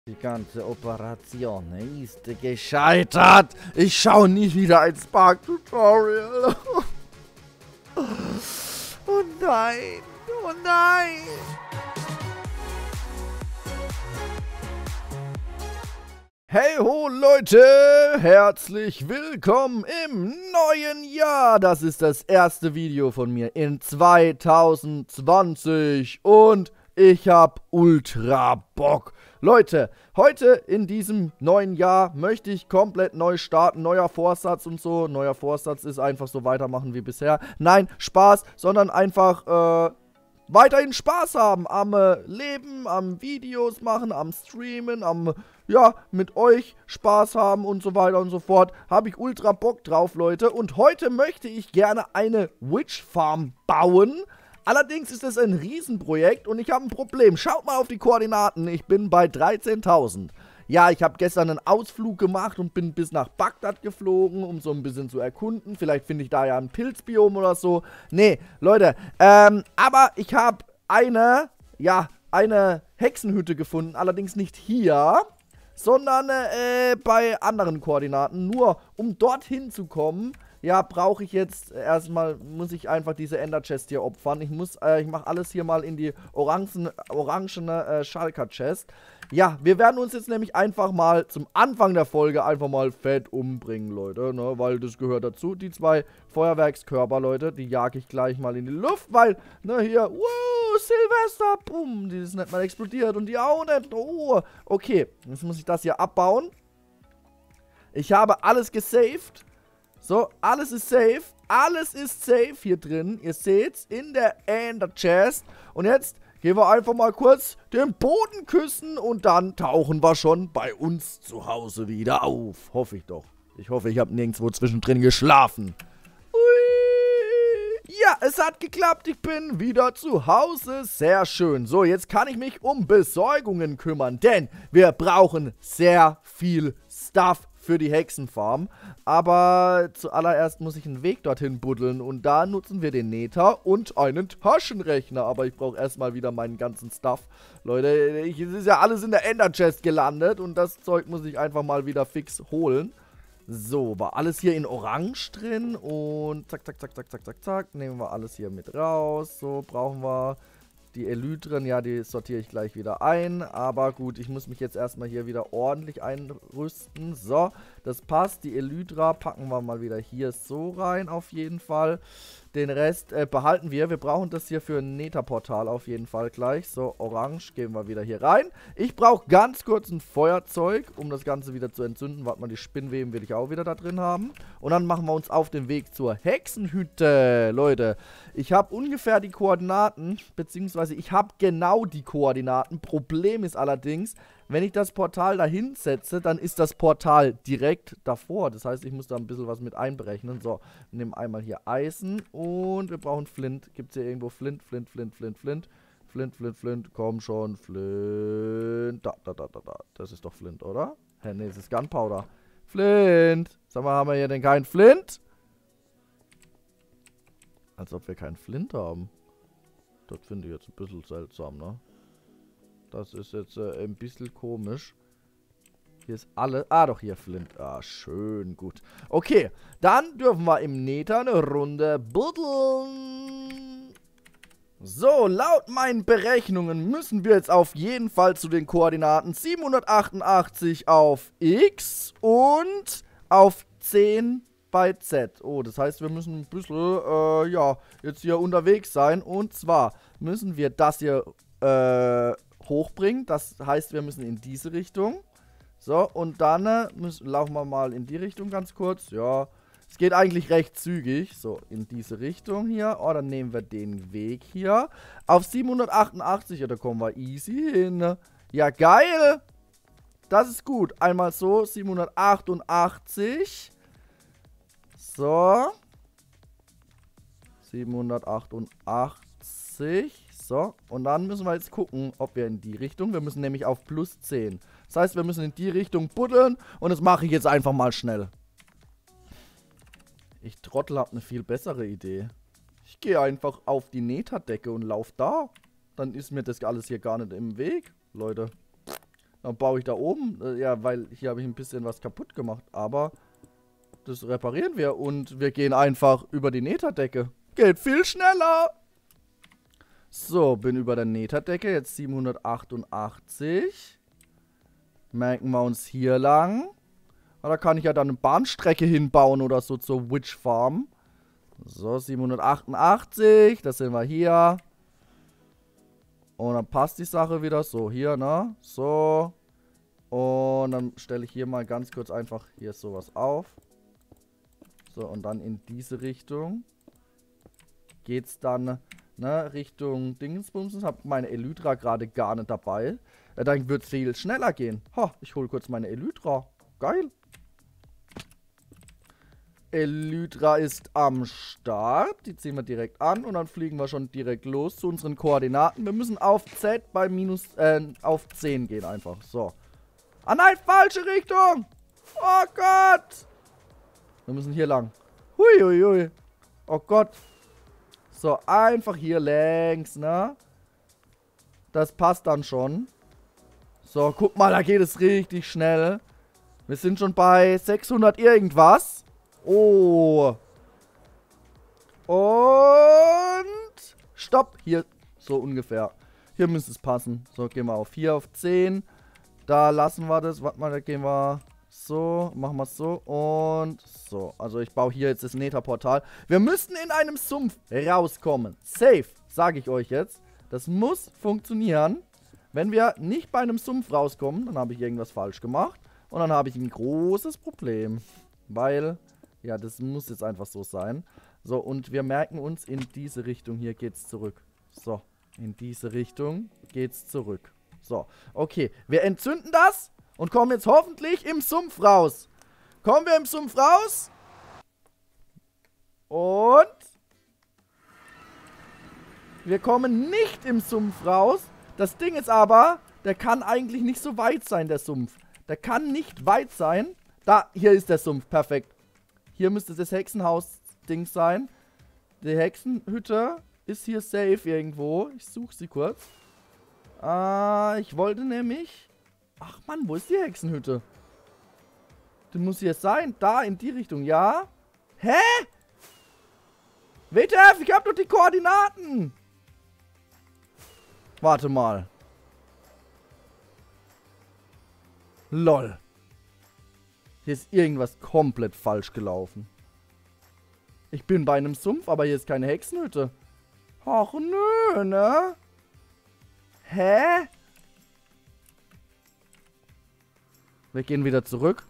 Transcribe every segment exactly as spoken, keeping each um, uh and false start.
Die ganze Operation ist gescheitert. Ich schaue nie wieder ein Spark-Tutorial. Oh nein, oh nein. Hey ho Leute, herzlich willkommen im neuen Jahr. Das ist das erste Video von mir in zwanzig zwanzig und ich hab ultra Bock. Leute, heute in diesem neuen Jahr möchte ich komplett neu starten, neuer Vorsatz und so. Neuer Vorsatz ist einfach so weitermachen wie bisher. Nein, Spaß, sondern einfach äh, weiterhin Spaß haben am äh, Leben, am Videos machen, am Streamen, am, ja, mit euch Spaß haben und so weiter und so fort. Habe ich ultra Bock drauf, Leute. Und heute möchte ich gerne eine Witch Farm bauen. Allerdings ist es ein Riesenprojekt und ich habe ein Problem. Schaut mal auf die Koordinaten. Ich bin bei dreizehntausend. Ja, ich habe gestern einen Ausflug gemacht und bin bis nach Bagdad geflogen, um so ein bisschen zu erkunden. Vielleicht finde ich da ja ein Pilzbiom oder so. Nee, Leute, ähm, aber ich habe eine, ja, eine Hexenhütte gefunden. Allerdings nicht hier, sondern äh, bei anderen Koordinaten. Nur, um dorthin zu kommen, ja, brauche ich jetzt erstmal, muss ich einfach diese Ender Chest hier opfern. Ich muss, äh, ich mache alles hier mal in die orangen, orangene äh, Schalker Chest. Ja, wir werden uns jetzt nämlich einfach mal zum Anfang der Folge einfach mal fett umbringen, Leute, ne, weil das gehört dazu. Die zwei Feuerwerkskörper, Leute, die jage ich gleich mal in die Luft, weil, ne, hier, wuh, Silvester, bumm, die ist nicht mal explodiert und die auch nicht, oh, okay, jetzt muss ich das hier abbauen. Ich habe alles gesaved. So, alles ist safe. Alles ist safe hier drin. Ihr seht's in der Ender Chest. Und jetzt gehen wir einfach mal kurz den Boden küssen und dann tauchen wir schon bei uns zu Hause wieder auf. Hoffe ich doch. Ich hoffe, ich habe nirgendwo zwischendrin geschlafen. Ui. Ja, es hat geklappt. Ich bin wieder zu Hause. Sehr schön. So, jetzt kann ich mich um Besorgungen kümmern, denn wir brauchen sehr viel Stuff für die Hexenfarm. Aber zuallererst muss ich einen Weg dorthin buddeln und da nutzen wir den Nether und einen Taschenrechner. Aber ich brauche erstmal wieder meinen ganzen Stuff. Leute, ich, es ist ja alles in der Ender Chest gelandet und das Zeug muss ich einfach mal wieder fix holen. So, war alles hier in Orange drin und zack, zack, zack, zack, zack, zack, zack. Nehmen wir alles hier mit raus. So, brauchen wir die Elytren, ja, die sortiere ich gleich wieder ein. Aber gut, ich muss mich jetzt erstmal hier wieder ordentlich einrüsten. So, das passt. Die Elytra packen wir mal wieder hier so rein auf jeden Fall. Den Rest äh, behalten wir. Wir brauchen das hier für ein Nether-Portal auf jeden Fall gleich. So, orange gehen wir wieder hier rein. Ich brauche ganz kurz ein Feuerzeug, um das Ganze wieder zu entzünden. Warte mal, die Spinnweben will ich auch wieder da drin haben. Und dann machen wir uns auf den Weg zur Hexenhütte. Leute, ich habe ungefähr die Koordinaten, beziehungsweise ich habe genau die Koordinaten. Problem ist allerdings, wenn ich das Portal dahin setze, dann ist das Portal direkt davor. Das heißt, ich muss da ein bisschen was mit einberechnen. So, wir nehmen einmal hier Eisen und wir brauchen Flint. Gibt es hier irgendwo Flint, Flint, Flint, Flint, Flint? Flint, Flint, Flint, komm schon, Flint. Da, da, da, da, da. Das ist doch Flint, oder? Hä, ne, das ist Gunpowder. Flint. Sag mal, haben wir hier denn keinen Flint? Als ob wir keinen Flint haben. Das finde ich jetzt ein bisschen seltsam, ne? Das ist jetzt äh, ein bisschen komisch. Hier ist alle... Ah, doch, hier Flint. Ah, schön, gut. Okay, dann dürfen wir im Nether eine Runde buddeln. So, laut meinen Berechnungen müssen wir jetzt auf jeden Fall zu den Koordinaten siebenhundertachtundachtzig auf X und auf zehn bei Z. Oh, das heißt, wir müssen ein bisschen, äh, ja, jetzt hier unterwegs sein. Und zwar müssen wir das hier, äh... hochbringen. Das heißt, wir müssen in diese Richtung. So, und dann äh, müssen, laufen wir mal in die Richtung ganz kurz. Ja, es geht eigentlich recht zügig. So, in diese Richtung hier. Oh, dann nehmen wir den Weg hier. Auf siebenhundertachtundachtzig, ja, da kommen wir easy hin. Ja, geil. Das ist gut. Einmal so, siebenhundertachtundachtzig. So. siebenhundertachtundachtzig. So, und dann müssen wir jetzt gucken, ob wir in die Richtung, wir müssen nämlich auf plus zehn. Das heißt, wir müssen in die Richtung buddeln und das mache ich jetzt einfach mal schnell. Ich Trottel habe eine viel bessere Idee. Ich gehe einfach auf die Netherdecke und laufe da. Dann ist mir das alles hier gar nicht im Weg, Leute. Dann baue ich da oben. Äh, ja, weil hier habe ich ein bisschen was kaputt gemacht. Aber das reparieren wir. Und wir gehen einfach über die Netherdecke. Geht viel schneller. So, bin über der Netherdecke. Jetzt siebenhundertachtundachtzig. Merken wir uns hier lang. Da kann ich ja dann eine Bahnstrecke hinbauen oder so zur Witch Farm. So, siebenhundertachtundachtzig. Das sind wir hier. Und dann passt die Sache wieder. So, hier, ne? So. Und dann stelle ich hier mal ganz kurz einfach hier sowas auf. So, und dann in diese Richtung. Geht's dann, ne, Richtung Dingensbumsen. Hab meine Elytra gerade gar nicht dabei. Ja, dann wird es viel schneller gehen. Ha, ich hole kurz meine Elytra. Geil. Elytra ist am Start. Die ziehen wir direkt an und dann fliegen wir schon direkt los zu unseren Koordinaten. Wir müssen auf Z bei minus, äh, auf zehn gehen einfach. So. Ah nein, falsche Richtung. Oh Gott. Wir müssen hier lang. Hui, hui, hui. Oh Gott. So, einfach hier längs, ne? Das passt dann schon. So, guck mal, da geht es richtig schnell. Wir sind schon bei sechshundert irgendwas. Oh. Und stopp. Hier, so ungefähr. Hier müsste es passen. So, gehen wir auf hier, auf zehn. Da lassen wir das. Warte mal, da gehen wir so. Machen wir es so und so. Also ich baue hier jetzt das Nether-Portal. Wir müssen in einem Sumpf rauskommen. Safe, sage ich euch jetzt. Das muss funktionieren. Wenn wir nicht bei einem Sumpf rauskommen, dann habe ich irgendwas falsch gemacht. Und dann habe ich ein großes Problem. Weil... ja, das muss jetzt einfach so sein. So, und wir merken uns, in diese Richtung hier geht's zurück. So, in diese Richtung geht's zurück. So, okay. Wir entzünden das und kommen jetzt hoffentlich im Sumpf raus. Kommen wir im Sumpf raus? Und... wir kommen nicht im Sumpf raus. Das Ding ist aber, der kann eigentlich nicht so weit sein, der Sumpf. Der kann nicht weit sein. Da, hier ist der Sumpf. Perfekt. Hier müsste das Hexenhaus-Ding sein. Die Hexenhütte ist hier safe irgendwo. Ich suche sie kurz. Ah, ich wollte nämlich... ach Mann, wo ist die Hexenhütte? Die muss hier sein. Da, in die Richtung. Ja? Hä? W T F, ich hab doch die Koordinaten. Warte mal. Lol. Hier ist irgendwas komplett falsch gelaufen. Ich bin bei einem Sumpf, aber hier ist keine Hexenhütte. Ach nö, ne? Hä? Wir gehen wieder zurück.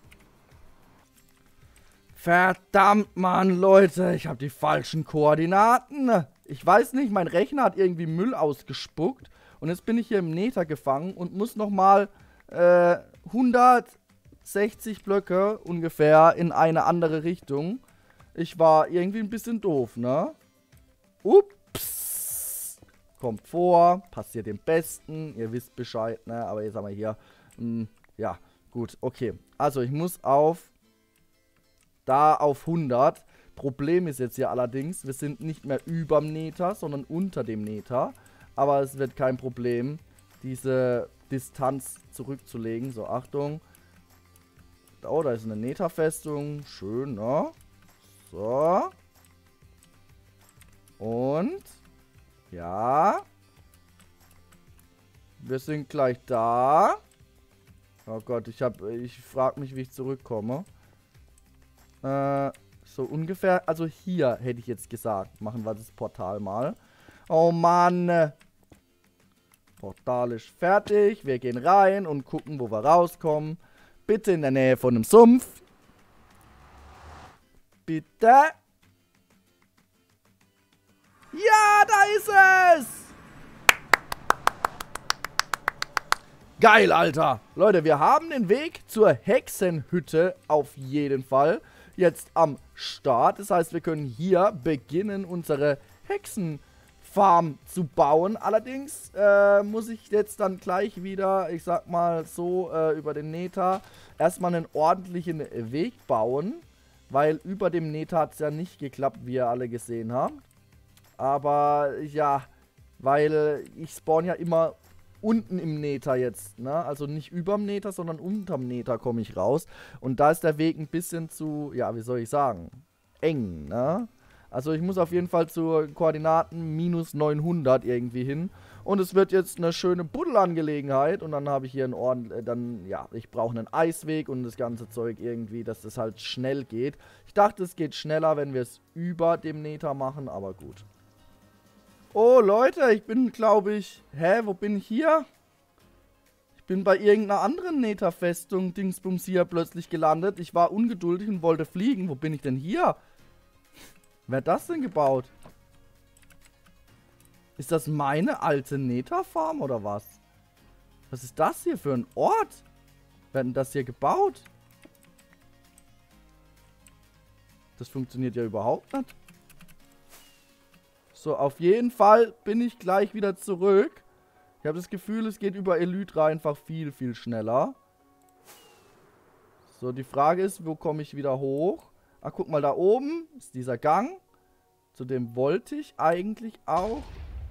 Verdammt, Mann, Leute. Ich habe die falschen Koordinaten. Ich weiß nicht, mein Rechner hat irgendwie Müll ausgespuckt. Und jetzt bin ich hier im Nether gefangen und muss nochmal äh, hundertsechzig Blöcke ungefähr in eine andere Richtung. Ich war irgendwie ein bisschen doof, ne? Ups. Kommt vor. Passiert dem Besten. Ihr wisst Bescheid, ne? Aber jetzt haben wir hier... Mh, ja, gut, okay. Also ich muss auf... da auf hundert. Problem ist jetzt hier allerdings, wir sind nicht mehr überm Nether, sondern unter dem Nether. Aber es wird kein Problem, diese Distanz zurückzulegen. So, Achtung. Oh, da ist eine Nether-Festung. Schön, ne? So. Und. Ja. Wir sind gleich da. Oh Gott, ich hab, ich frage mich, wie ich zurückkomme. Äh, so ungefähr, also hier hätte ich jetzt gesagt. Machen wir das Portal mal. Oh Mann. Portal ist fertig. Wir gehen rein und gucken, wo wir rauskommen. Bitte in der Nähe von einem Sumpf. Bitte. Ja, da ist es. Geil, Alter. Leute, wir haben den Weg zur Hexenhütte auf jeden Fall jetzt am Start. Das heißt, wir können hier beginnen, unsere Hexenfarm zu bauen. Allerdings äh, muss ich jetzt dann gleich wieder, ich sag mal so, äh, über den Nether erstmal einen ordentlichen Weg bauen. Weil über dem Nether hat es ja nicht geklappt, wie ihr alle gesehen habt. Aber ja, weil ich spawn ja immer unten im Nether jetzt, ne? Also nicht überm Nether, sondern unterm Nether komme ich raus. Und da ist der Weg ein bisschen zu, ja, wie soll ich sagen, eng, ne? Also ich muss auf jeden Fall zu Koordinaten minus neunhundert irgendwie hin. Und es wird jetzt eine schöne Buddelangelegenheit. Und dann habe ich hier einen Orden, äh, dann, ja, ich brauche einen Eisweg und das ganze Zeug irgendwie, dass das halt schnell geht. Ich dachte, es geht schneller, wenn wir es über dem Nether machen, aber gut. Oh, Leute, ich bin, glaube ich, hä, wo bin ich hier? Ich bin bei irgendeiner anderen Nether-Festung, Dingsbums, hier plötzlich gelandet. Ich war ungeduldig und wollte fliegen. Wo bin ich denn hier? Wer hat das denn gebaut? Ist das meine alte Nether-Farm oder was? Was ist das hier für ein Ort? Wer hat denn das hier gebaut? Das funktioniert ja überhaupt nicht. So, auf jeden Fall bin ich gleich wieder zurück. Ich habe das Gefühl, es geht über Elytra einfach viel, viel schneller. So, die Frage ist, wo komme ich wieder hoch? Ah, guck mal, da oben ist dieser Gang. Zu dem wollte ich eigentlich auch.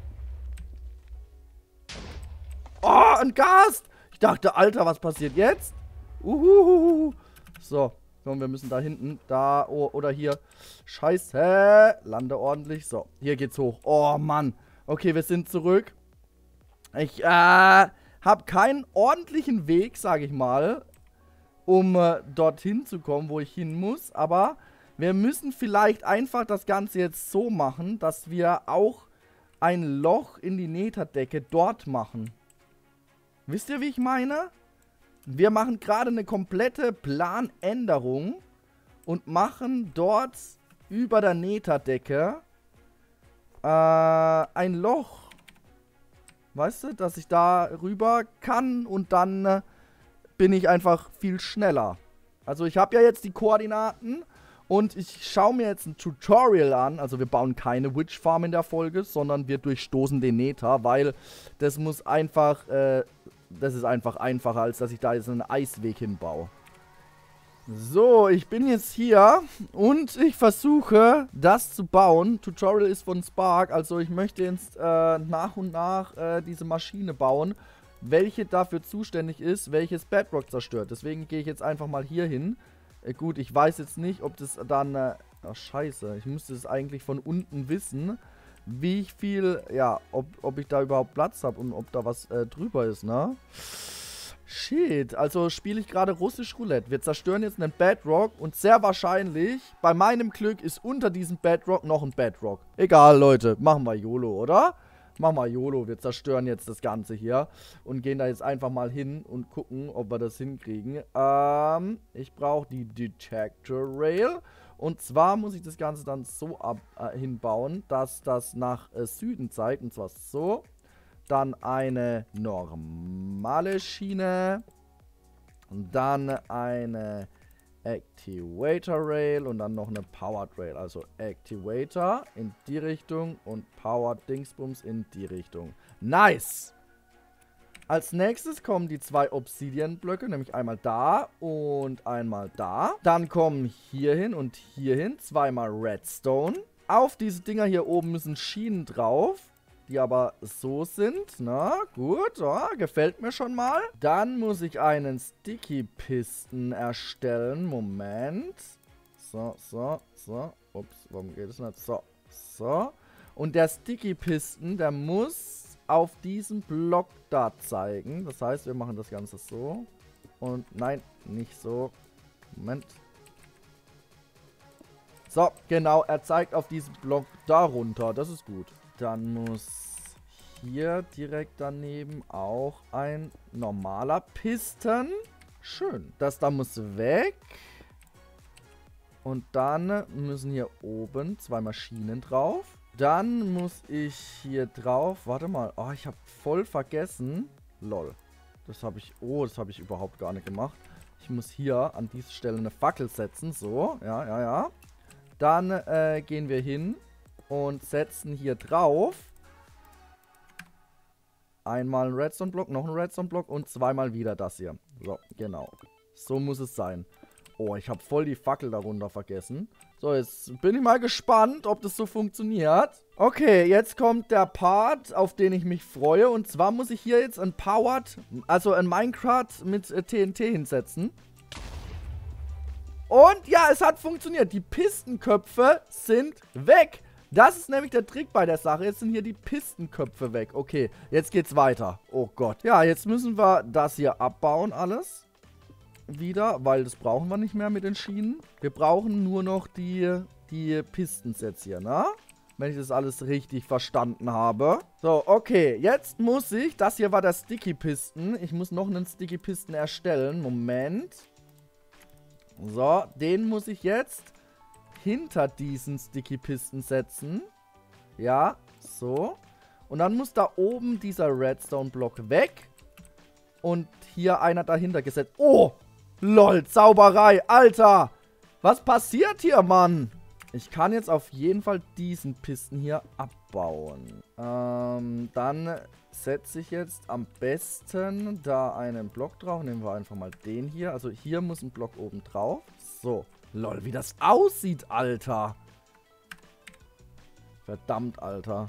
Oh, ein Gast! Ich dachte, Alter, was passiert jetzt? Uhuhu. So, komm, wir müssen da hinten. Da, oh, oder hier. Scheiße. Lande ordentlich. So, hier geht's hoch. Oh, Mann. Okay, wir sind zurück. Ich, äh, habe keinen ordentlichen Weg, sage ich mal, um äh, dorthin zu kommen, wo ich hin muss. Aber wir müssen vielleicht einfach das Ganze jetzt so machen, dass wir auch ein Loch in die Netherdecke dort machen. Wisst ihr, wie ich meine? Wir machen gerade eine komplette Planänderung und machen dort über der Netherdecke äh, ein Loch. Weißt du, dass ich da rüber kann und dann äh, bin ich einfach viel schneller. Also ich habe ja jetzt die Koordinaten und ich schaue mir jetzt ein Tutorial an. Also wir bauen keine Witch Farm in der Folge, sondern wir durchstoßen den Nether, weil das muss einfach, äh, das ist einfach einfacher, als dass ich da jetzt einen Eisweg hinbaue. So, ich bin jetzt hier und ich versuche, das zu bauen. Tutorial ist von Spark, also ich möchte jetzt äh, nach und nach äh, diese Maschine bauen, welche dafür zuständig ist, welches Bedrock zerstört. Deswegen gehe ich jetzt einfach mal hier hin. Äh, gut, ich weiß jetzt nicht, ob das dann... Äh, ach, scheiße, ich müsste es eigentlich von unten wissen, wie viel... Ja, ob, ob ich da überhaupt Platz habe und ob da was äh, drüber ist, ne? Shit, also spiele ich gerade russisch Roulette. Wir zerstören jetzt einen Bedrock und sehr wahrscheinlich, bei meinem Glück, ist unter diesem Bedrock noch ein Bedrock. Egal, Leute, machen wir YOLO, oder? Machen wir YOLO, wir zerstören jetzt das Ganze hier und gehen da jetzt einfach mal hin und gucken, ob wir das hinkriegen. Ähm, ich brauche die Detector Rail und zwar muss ich das Ganze dann so ab, äh, hinbauen, dass das nach äh, Süden zeigt und zwar so. Dann eine normale Schiene. Und dann eine Activator Rail und dann noch eine Powered Rail. Also Activator in die Richtung und Powered Dingsbums in die Richtung. Nice! Als nächstes kommen die zwei Obsidian-Blöcke, nämlich einmal da und einmal da. Dann kommen hierhin und hierhin zweimal Redstone. Auf diese Dinger hier oben müssen Schienen drauf, die aber so sind. Na, gut, ja, gefällt mir schon mal. Dann muss ich einen Sticky-Piston erstellen. Moment. So, so, so. Ups, warum geht es nicht? So, so. Und der Sticky-Piston, der muss auf diesem Block da zeigen. Das heißt, wir machen das Ganze so. Und nein, nicht so. Moment. So, genau, er zeigt auf diesem Block darunter. Das ist gut. Dann muss hier direkt daneben auch ein normaler Piston. Schön. Das da muss weg. Und dann müssen hier oben zwei Maschinen drauf. Dann muss ich hier drauf... Warte mal. Oh, ich habe voll vergessen. Lol. Das habe ich... Oh, das habe ich überhaupt gar nicht gemacht. Ich muss hier an dieser Stelle eine Fackel setzen. So, ja, ja, ja. Dann äh, gehen wir hin und setzen hier drauf einmal einen Redstone-Block, noch einen Redstone-Block und zweimal wieder das hier. So, genau. So muss es sein. Oh, ich habe voll die Fackel darunter vergessen. So, jetzt bin ich mal gespannt, ob das so funktioniert. Okay, jetzt kommt der Part, auf den ich mich freue. Und zwar muss ich hier jetzt ein Powered, also ein Minecart mit äh, T N T hinsetzen. Und ja, es hat funktioniert. Die Pistenköpfe sind weg. Das ist nämlich der Trick bei der Sache. Jetzt sind hier die Pistenköpfe weg. Okay, jetzt geht's weiter. Oh Gott. Ja, jetzt müssen wir das hier abbauen alles. Wieder, weil das brauchen wir nicht mehr mit den Schienen. Wir brauchen nur noch die, die Pistons jetzt hier, ne? Wenn ich das alles richtig verstanden habe. So, okay, jetzt muss ich, das hier war der Sticky Piston. Ich muss noch einen Sticky Piston erstellen. Moment. So, den muss ich jetzt hinter diesen Sticky Piston setzen. Ja, so. Und dann muss da oben dieser Redstone-Block weg. Und hier einer dahinter gesetzt. Oh! Lol, Zauberei, Alter. Was passiert hier, Mann? Ich kann jetzt auf jeden Fall diesen Pisten hier abbauen. Ähm, dann setze ich jetzt am besten da einen Block drauf. Nehmen wir einfach mal den hier. Also hier muss ein Block oben drauf. So. Lol, wie das aussieht, Alter. Verdammt, Alter.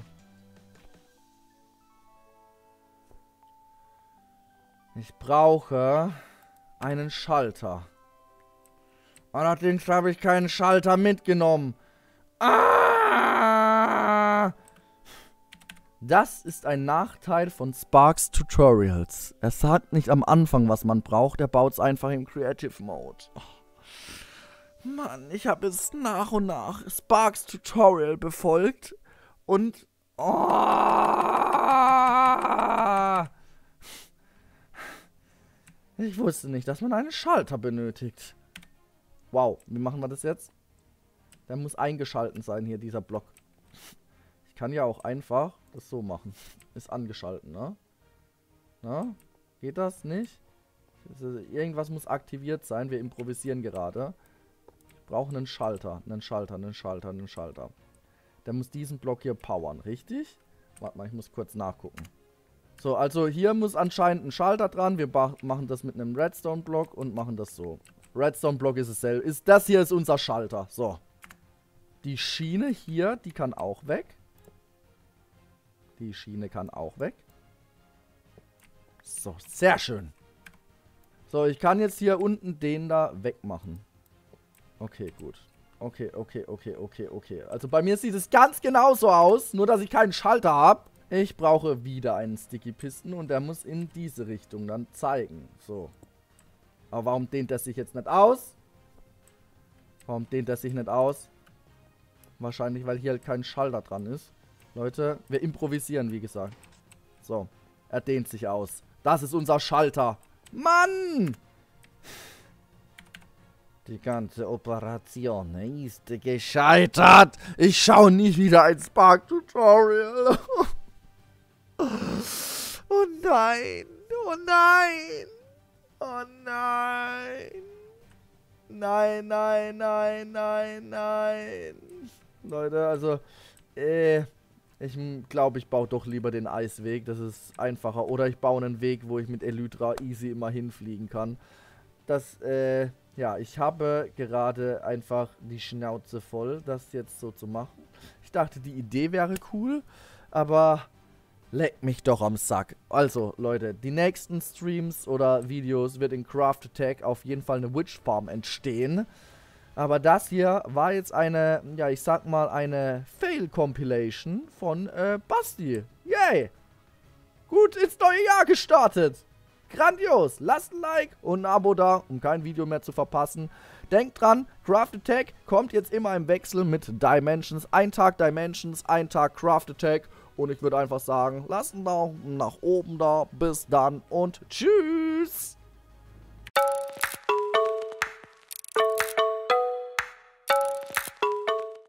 Ich brauche einen Schalter. Allerdings habe ich keinen Schalter mitgenommen. Ah! Das ist ein Nachteil von Sparks Tutorials. Er sagt nicht am Anfang, was man braucht. Er baut es einfach im Creative Mode. Oh. Mann, ich habe es nach und nach Sparks Tutorial befolgt. Und... Oh! Ich wusste nicht, dass man einen Schalter benötigt. Wow, wie machen wir das jetzt? Der muss eingeschalten sein hier, dieser Block. Ich kann ja auch einfach das so machen. Ist angeschalten, ne? Na? Geht das nicht? Also irgendwas muss aktiviert sein. Wir improvisieren gerade. Ich brauche einen Schalter, einen Schalter, einen Schalter, einen Schalter. Der muss diesen Block hier powern, richtig? Warte mal, ich muss kurz nachgucken. So, also hier muss anscheinend ein Schalter dran. Wir machen das mit einem Redstone-Block und machen das so. Redstone-Block ist es selbst. Ist, das hier ist unser Schalter. So. Die Schiene hier, die kann auch weg. Die Schiene kann auch weg. So, sehr schön. So, ich kann jetzt hier unten den da wegmachen. Okay, gut. Okay, okay, okay, okay, okay. Also bei mir sieht es ganz genauso aus, nur dass ich keinen Schalter habe. Ich brauche wieder einen Sticky Piston und der muss in diese Richtung dann zeigen. So. Aber warum dehnt er sich jetzt nicht aus? Warum dehnt er sich nicht aus? Wahrscheinlich, weil hier halt kein Schalter dran ist. Leute, wir improvisieren, wie gesagt. So. Er dehnt sich aus. Das ist unser Schalter. Mann! Die ganze Operation ist gescheitert. Ich schaue nie wieder ein Spark-Tutorial. Oh nein. Oh nein. Oh nein. Nein, nein, nein, nein, nein. Leute, also, äh, ich glaube, ich baue doch lieber den Eisweg. Das ist einfacher. Oder ich baue einen Weg, wo ich mit Elytra easy immer hinfliegen kann. Das, äh, ja, ich habe gerade einfach die Schnauze voll, das jetzt so zu machen. Ich dachte, die Idee wäre cool, aber leck mich doch am Sack. Also, Leute, die nächsten Streams oder Videos wird in Craft Attack auf jeden Fall eine Witch Farm entstehen. Aber das hier war jetzt eine, ja, ich sag mal, eine Fail-Compilation von äh, Basti. Yay! Gut ins neue Jahr gestartet. Grandios. Lasst ein Like und ein Abo da, um kein Video mehr zu verpassen. Denkt dran, Craft Attack kommt jetzt immer im Wechsel mit Dimensions. Ein Tag Dimensions, ein Tag Craft Attack. Und ich würde einfach sagen, lasst einen Daumen nach oben da. Bis dann und tschüss.